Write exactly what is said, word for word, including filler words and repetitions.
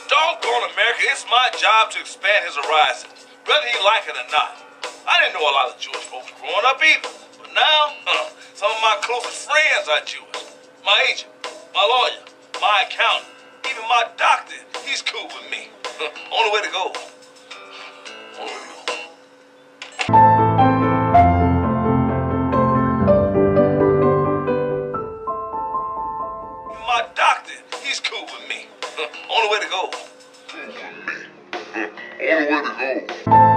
Doggone America, it's my job to expand his horizons, whether he like it or not. I didn't know a lot of Jewish folks growing up either. But now, huh, some of my closest friends are Jewish. My agent, my lawyer, my accountant, even my doctor, he's cool with me. Only way to go. Only way to go. My doctor, he's cool with me. Only way to go. Only way to go.